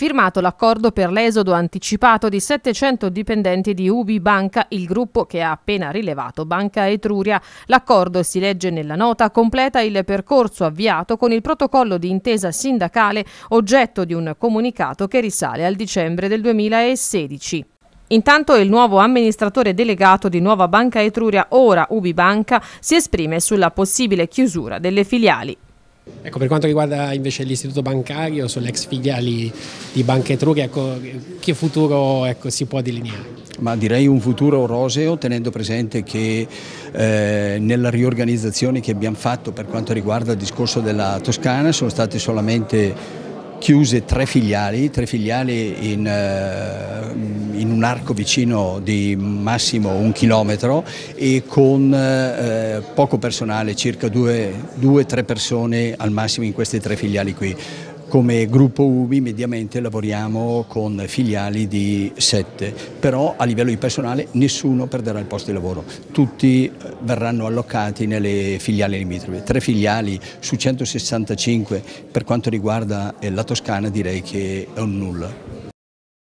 firmato l'accordo per l'esodo anticipato di 700 dipendenti di UBI Banca, il gruppo che ha appena rilevato Banca Etruria. L'accordo, si legge nella nota, completa il percorso avviato con il protocollo di intesa sindacale oggetto di un comunicato che risale al dicembre del 2016. Intanto il nuovo amministratore delegato di Nuova Banca Etruria, ora UBI Banca, si esprime sulla possibile chiusura delle filiali. Ecco, per quanto riguarda invece l'istituto bancario, sulle ex filiali di Banca Etruria, che futuro si può delineare? Ma direi un futuro roseo, tenendo presente che nella riorganizzazione che abbiamo fatto per quanto riguarda il discorso della Toscana sono state solamente chiuse tre filiali in un arco vicino di massimo 1 chilometro e con poco personale, circa 2-3 persone al massimo in queste tre filiali qui. Come gruppo UBI mediamente lavoriamo con filiali di 7, però a livello di personale nessuno perderà il posto di lavoro, tutti verranno allocati nelle filiali limitrofe. 3 filiali su 165 per quanto riguarda la Toscana direi che è un nulla.